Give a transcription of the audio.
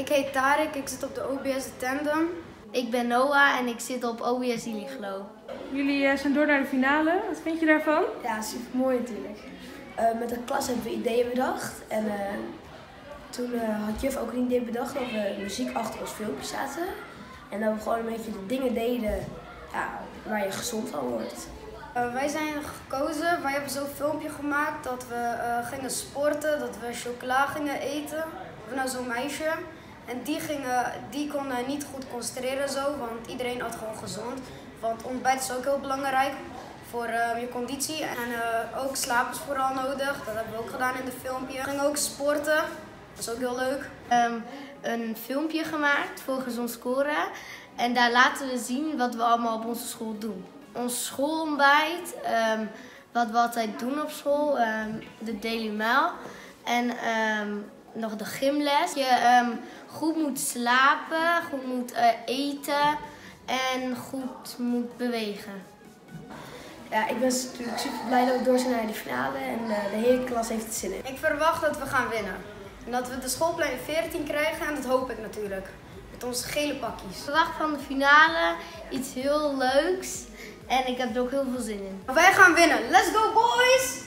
Ik heet Tarek, ik zit op de OBS de Tandem. Ik ben Noah en ik zit op OBS Iliglo. Jullie zijn door naar de finale. Wat vind je daarvan? Ja, super mooi natuurlijk. Met de klas hebben we ideeën bedacht. En toen had juf ook een idee bedacht dat we muziek achter ons filmpje zaten. En dat we gewoon een beetje de dingen deden waar je gezond van wordt. Wij zijn gekozen, wij hebben zo'n filmpje gemaakt dat we gingen sporten, dat we chocola gingen eten. We hebben nou zo'n meisje en die kon niet goed concentreren zo, want iedereen at gewoon gezond. Want ontbijt is ook heel belangrijk voor je conditie en ook slaap is vooral nodig. Dat hebben we ook gedaan in het filmpje. We gingen ook sporten, dat is ook heel leuk. Een filmpje gemaakt voor Gezond Scoren en daar laten we zien wat we allemaal op onze school doen. Ons schoolontbijt, wat we altijd doen op school, de Daily Mail en nog de gymles. Je goed moet slapen, goed moet eten en goed moet bewegen. Ja, ik ben natuurlijk super blij dat we door zijn naar de finale en de hele klas heeft het zin in. Ik verwacht dat we gaan winnen en dat we de schoolplein 14 krijgen en dat hoop ik natuurlijk. Met onze gele pakjes. Ik verwacht van de finale iets heel leuks en ik heb er ook heel veel zin in. Wij gaan winnen. Let's go boys!